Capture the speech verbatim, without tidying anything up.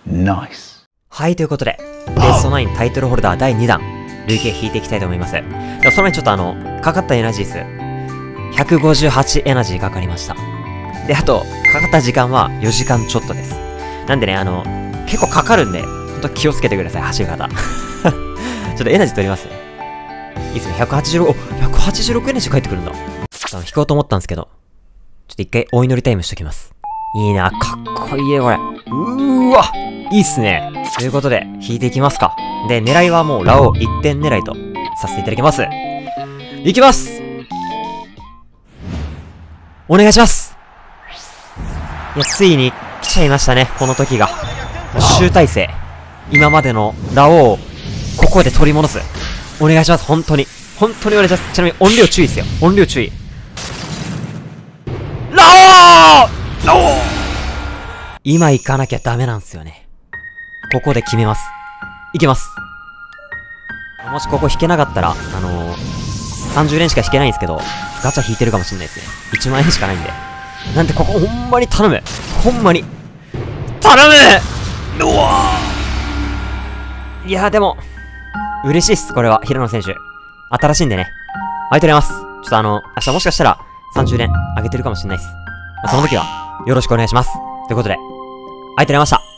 ナイス。 はい、ということで、ベストナインタイトルホルダーだいにだん、累計引いていきたいと思います。でもその前にちょっとあの、かかったエナジー数、ひゃくごじゅうはちエナジーかかりました。で、あと、かかった時間はよじかんちょっとです。なんでね、あの、結構かかるんで、ほんと気をつけてください、走る方。ちょっとエナジー取りますね。いいっすね、ひゃくはちじゅうろく、お、ひゃくはちじゅうろくエナジー返ってくるんだ。あの、引こうと思ったんですけど、ちょっと一回お祈りタイムしときます。いいな、かっこいいね、これ。うーわ、いいっすね。ということで、引いていきますか。で、狙いはもう、ラオウ一点狙いとさせていただきます。いきます！お願いします！いや、ついに来ちゃいましたね、この時が。集大成。今までのラオウを、ここで取り戻す。お願いします、本当に。本当にお願いします。ちなみに音量注意ですよ。音量注意。ラオウ！ラオウ！今行かなきゃダメなんすよね。ここで決めます。いけます。もしここ引けなかったら、あのー、さんじゅうれんしか引けないんですけど、ガチャ引いてるかもしれないですね。いちまんえんしかないんで。なんでここほんまに頼む。ほんまに。頼む！うわー！いやーでも、嬉しいっす、これは。平野選手。新しいんでね。ありがとうございます。ちょっとあの、明日もしかしたらさんじゅうれん上げてるかもしれないっす。まあ、その時は、よろしくお願いします。ということで、ありがとうございました。